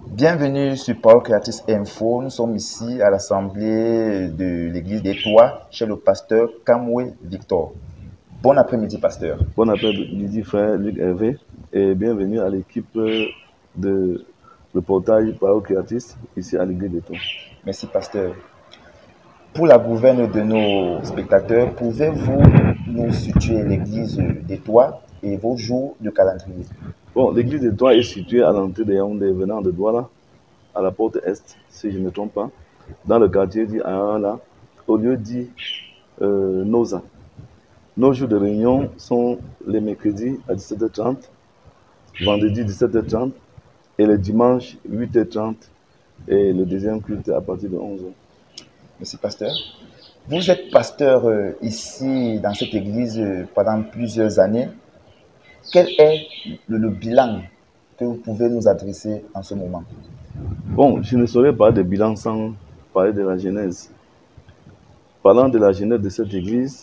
Bienvenue sur Paul Creatis Info. Nous sommes ici à l'assemblée de l'église d'Étoile chez le pasteur Kamwe Victor. Bon après-midi, pasteur. Bon après-midi, frère Luc Hervé, et bienvenue à l'équipe de reportage Paul Creatis ici à l'église d'Étoile. Merci, pasteur. Pour la gouverne de nos spectateurs, pouvez-vous nous situer l'église d'Étoile et vos jours de calendrier? Bon, l'église d'Étoile est située à l'entrée de Yaoundé, venant de Douala, à la porte est, si je ne me trompe pas, dans le quartier dit Aala, au lieu dit Noza. Nos jours de réunion sont les mercredis à 17h30, vendredi 17h30 et le dimanche 8h30 et le deuxième culte à partir de 11h. Merci, pasteur. Vous êtes pasteur ici dans cette église pendant plusieurs années. Quel est le bilan que vous pouvez nous adresser en ce moment? Bon, je ne saurais parler de bilan sans parler de la genèse. Parlant de la genèse de cette église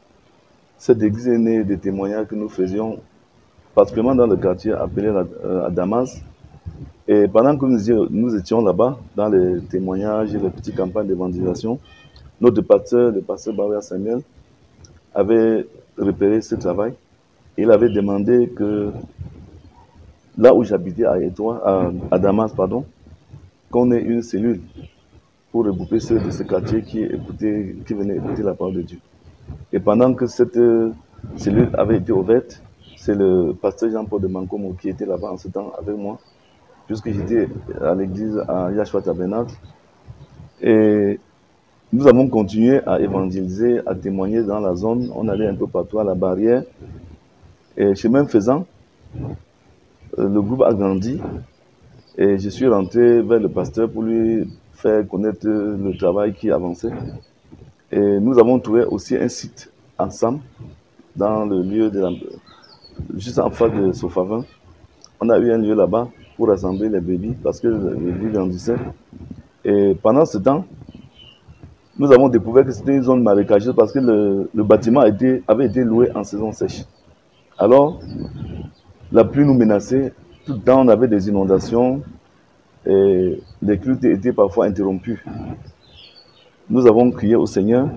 est née des témoignages que nous faisions, particulièrement dans le quartier appelé à Damas. Et pendant que nous étions là-bas, dans les témoignages et les petites campagnes d'évangélisation, notre pasteur, le pasteur Bawea Samuel, avait repéré ce travail. Il avait demandé que, là où j'habitais à Damas, qu'on ait une cellule pour regrouper ceux de ce quartier qui venaient écouter la parole de Dieu. Et pendant que cette cellule avait été ouverte, c'est le pasteur Jean-Paul de Mankomo qui était là-bas en ce temps avec moi, puisque j'étais à l'église à Yahshua Tabernacle. Et nous avons continué à évangéliser, à témoigner dans la zone. On allait un peu partout à la barrière. Et chemin faisant, le groupe a grandi. Et je suis rentré vers le pasteur pour lui faire connaître le travail qui avançait. Et nous avons trouvé aussi un site ensemble dans le lieu juste en face de Sofavin. On a eu un lieu là-bas pour rassembler les bébés parce que les bébés grandissaient. Et pendant ce temps, nous avons découvert que c'était une zone marécageuse parce que le bâtiment avait été loué en saison sèche. Alors, la pluie nous menaçait, tout le temps on avait des inondations et les cultes étaient parfois interrompus. Nous avons crié au Seigneur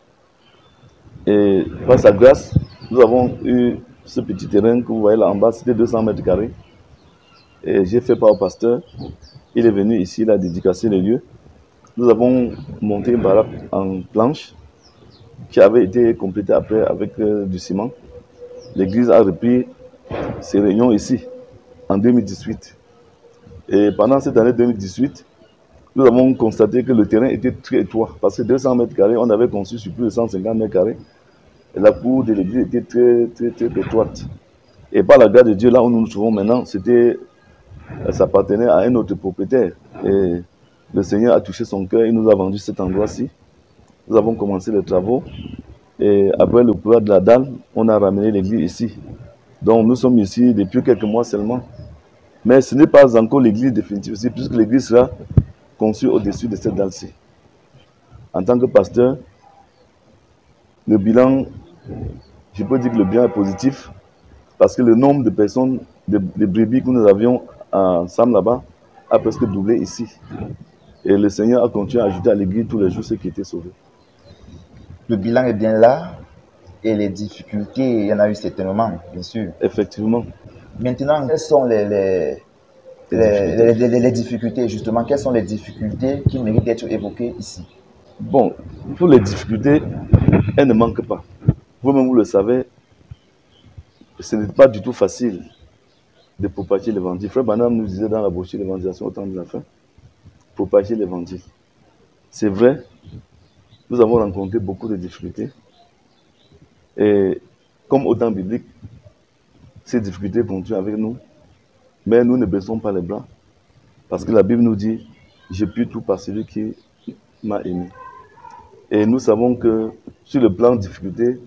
et par sa grâce, nous avons eu ce petit terrain que vous voyez là en bas, c'était 200 mètres carrés. Et j'ai fait part au pasteur, il est venu ici, il a dédicacé les lieux. Nous avons monté une baraque en planche qui avait été complétée après avec du ciment. L'église a repris ses réunions ici en 2018. Et pendant cette année 2018, nous avons constaté que le terrain était très étroit parce que 200 mètres carrés, on avait conçu sur plus de 150 mètres carrés. Et la cour de l'église était très étroite. Et par la grâce de Dieu, là où nous nous trouvons maintenant, ça appartenait à un autre propriétaire. Et le Seigneur a touché son cœur, il nous a vendu cet endroit-ci. Nous avons commencé les travaux. Et après le pouvoir de la dalle, on a ramené l'église ici. Donc nous sommes ici depuis quelques mois seulement. Mais ce n'est pas encore l'église définitive ici, puisque l'église sera conçue au-dessus de cette dalle-ci. En tant que pasteur, le bilan, je peux dire que le bilan est positif, parce que le nombre de personnes, de brebis que nous avions ensemble là-bas, a presque doublé ici. Et le Seigneur a continué à ajouter à l'église tous les jours ceux qui étaient sauvés. Le bilan est bien là et les difficultés, il y en a eu certainement, bien sûr. Effectivement. Maintenant, quelles sont les difficultés, justement, quelles sont les difficultés qui méritent d'être évoquées ici? Bon, pour les difficultés, elles ne manquent pas. Vous-même, vous le savez, ce n'est pas du tout facile de propager l'évangile. Frère Branham nous disait dans la brochure d'évangélisation au temps de la fin, propager l'évangile. C'est vrai, nous avons rencontré beaucoup de difficultés. Et comme au temps biblique, ces difficultés continuent avec nous. Mais nous ne baissons pas les bras. Parce que la Bible nous dit, je puis tout par celui qui m'a aimé. Et nous savons que sur le plan de difficulté,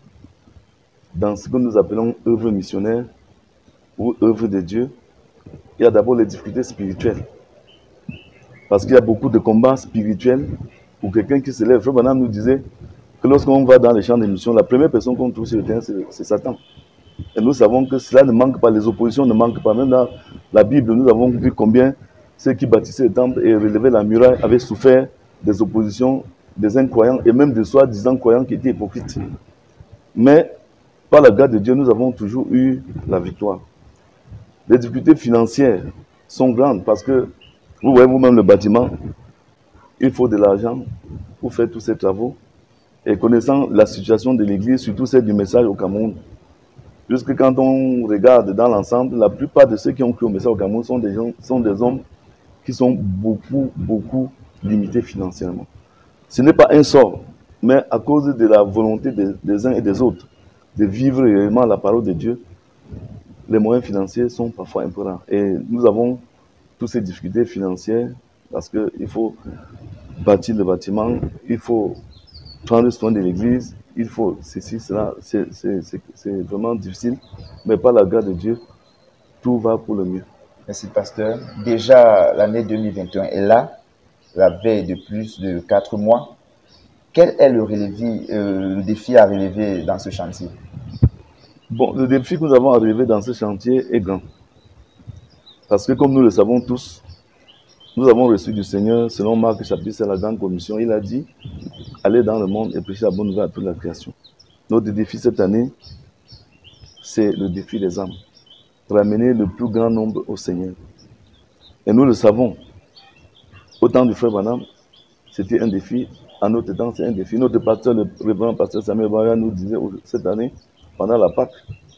dans ce que nous appelons œuvre missionnaire ou œuvre de Dieu, il y a d'abord les difficultés spirituelles. Parce qu'il y a beaucoup de combats spirituels pour quelqu'un qui se lève. Frère Branham nous disait que lorsqu'on va dans les champs de mission, la première personne qu'on trouve sur le terrain, c'est Satan. Et nous savons que cela ne manque pas, les oppositions ne manquent pas. Même dans la Bible, nous avons vu combien ceux qui bâtissaient le temple et relevaient la muraille avaient souffert des oppositions des incroyants et même des soi-disant croyants qui étaient hypocrites. Mais par la grâce de Dieu, nous avons toujours eu la victoire. Les difficultés financières sont grandes parce que vous voyez vous-même le bâtiment, il faut de l'argent pour faire tous ces travaux. Et connaissant la situation de l'Église, surtout celle du message au Cameroun, puisque quand on regarde dans l'ensemble, la plupart de ceux qui ont cru au message au Cameroun sont des hommes qui sont beaucoup limités financièrement. Ce n'est pas un sort, mais à cause de la volonté des uns et des autres de vivre réellement la parole de Dieu, les moyens financiers sont parfois un peu rares. Et nous avons toutes ces difficultés financières parce qu'il faut bâtir le bâtiment, il faut prendre soin de l'église, il faut ceci, cela, c'est vraiment difficile, mais par la grâce de Dieu, tout va pour le mieux. Merci, pasteur. Déjà, l'année 2021 est là, la veille de plus de 4 mois. Quel est le défi à relever dans ce chantier? Bon, le défi que nous avons à relever dans ce chantier est grand. Parce que comme nous le savons tous, nous avons reçu du Seigneur, selon Marc chapitre 7, la grande commission, il a dit, allez dans le monde et prêchez la bonne nouvelle à toute la création. Notre défi cette année, c'est le défi des âmes. Ramener le plus grand nombre au Seigneur. Et nous le savons. Au temps du frère Branham, c'était un défi. À notre temps, c'est un défi. Notre pasteur, le révérend pasteur Samuel Barra, nous disait cette année, pendant la Pâque,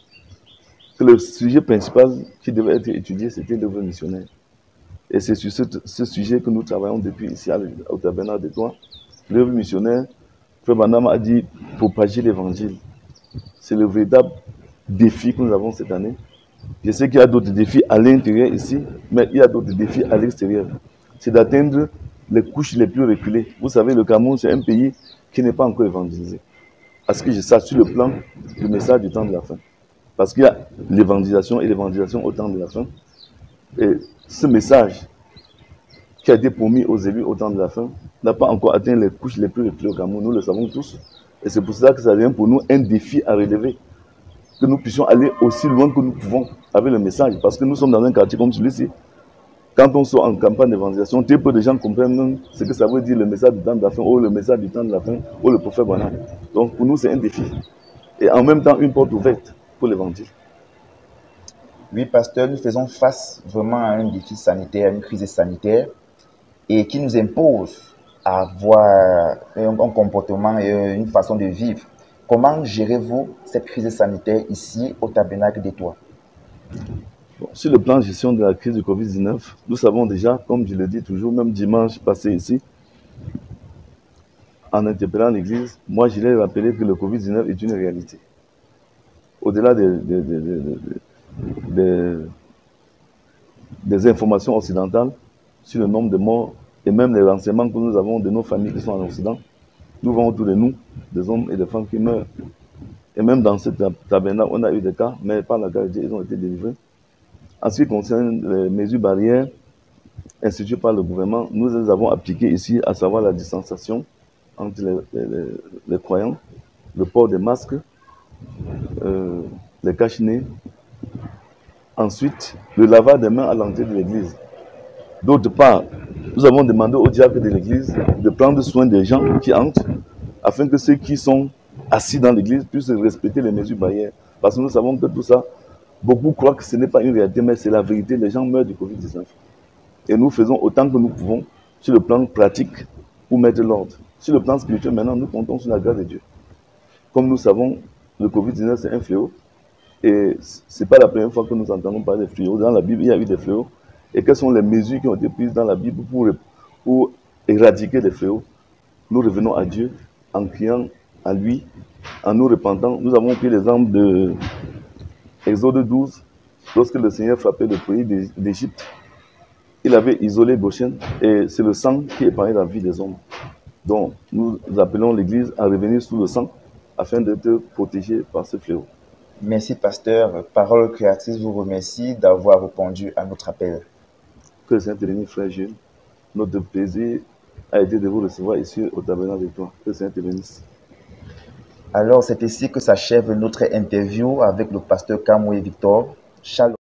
que le sujet principal qui devait être étudié, c'était l'œuvre missionnaire. Et c'est sur ce sujet que nous travaillons depuis ici au Tabernacle de Troyes. L'œuvre missionnaire, frère Branham a dit propager l'évangile. C'est le véritable défi que nous avons cette année. Je sais qu'il y a d'autres défis à l'intérieur ici, mais il y a d'autres défis à l'extérieur. C'est d'atteindre les couches les plus reculées. Vous savez, le Cameroun, c'est un pays qui n'est pas encore évangélisé. À ce que je sache sur le plan du message du temps de la fin. Parce qu'il y a l'évangélisation et l'évangélisation au temps de la fin. Et ce message qui a été promis aux élus au temps de la fin n'a pas encore atteint les couches les plus reculées au Cameroun. Nous le savons tous. Et c'est pour cela que ça devient pour nous un défi à relever. Que nous puissions aller aussi loin que nous pouvons avec le message. Parce que nous sommes dans un quartier comme celui-ci. Quand on sort en campagne d'évangélisation, très peu de gens comprennent même ce que ça veut dire le message du temps de la fin, ou le message du temps de la fin, ou le prophète Branham. Donc pour nous, c'est un défi. Et en même temps, une porte ouverte pour l'évangile. Oui, pasteur, nous faisons face vraiment à un défi sanitaire, à une crise sanitaire, et qui nous impose à avoir un comportement et une façon de vivre. Comment gérez-vous cette crise sanitaire ici au Tabernacle des Troyes? Bon, sur le plan de gestion de la crise du Covid-19, nous savons déjà, comme je le dis toujours, même dimanche passé ici, en interpellant l'Église, moi je l'ai rappelé que le Covid-19 est une réalité. Au-delà des informations occidentales sur le nombre de morts et même les renseignements que nous avons de nos familles qui sont en Occident, nous voyons autour de nous des hommes et des femmes qui meurent. Et même dans cette tabernacle, on a eu des cas, mais par la grâce de Dieu, ils ont été délivrés. En ce qui concerne les mesures barrières instituées par le gouvernement, nous les avons appliquées ici, à savoir la distanciation entre les croyants, le port des masques, les cache-nez. Ensuite, le lavage des mains à l'entrée de l'église. D'autre part, nous avons demandé au diacre de l'église de prendre soin des gens qui entrent, afin que ceux qui sont assis dans l'église puissent respecter les mesures barrières. Parce que nous savons que tout ça, beaucoup croient que ce n'est pas une réalité, mais c'est la vérité. Les gens meurent du Covid-19. Et nous faisons autant que nous pouvons sur le plan pratique pour mettre l'ordre. Sur le plan spirituel, maintenant, nous comptons sur la grâce de Dieu. Comme nous savons, le Covid-19, c'est un fléau. Et ce n'est pas la première fois que nous entendons parler des fléaux. Dans la Bible, il y a eu des fléaux. Et quelles sont les mesures qui ont été prises dans la Bible pour éradiquer les fléaux? Nous revenons à Dieu en criant à lui, en nous repentant. Nous avons pris l'exemple de Exode 12, lorsque le Seigneur frappait le pays d'Égypte. Il avait isolé Goshen et c'est le sang qui épargnait la vie des hommes. Donc nous appelons l'Église à revenir sous le sang afin d'être protégés par ce fléau. Merci, pasteur. Parole créatrice vous remercie d'avoir répondu à notre appel. Que le Seigneur te bénisse, frère Jules. Notre plaisir a été de vous recevoir ici au Tabernacle de Troyes. Que le Seigneur te bénisse. Alors, c'est ici que s'achève notre interview avec le pasteur Kamoué Victor. Shalom.